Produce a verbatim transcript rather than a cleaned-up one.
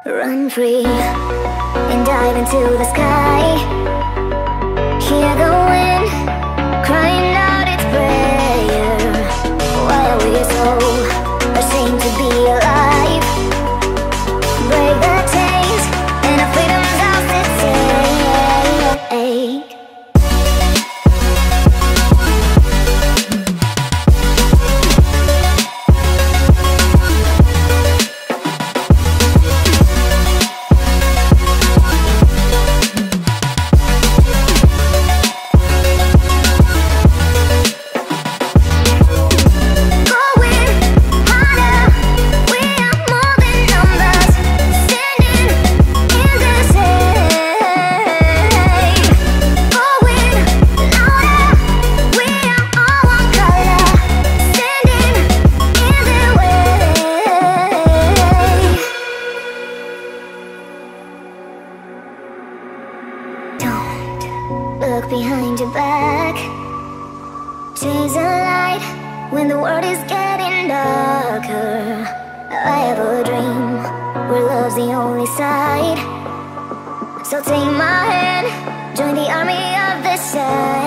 Run free and dive into the sky. Hear the wind crying out its prayer. Why are we so ashamed to be alive? Break the chains and our freedom's ours to take. Look behind your back. Chase a light when the world is getting darker. I have a dream where love's the only side. So take my hand, join the army of the shadows.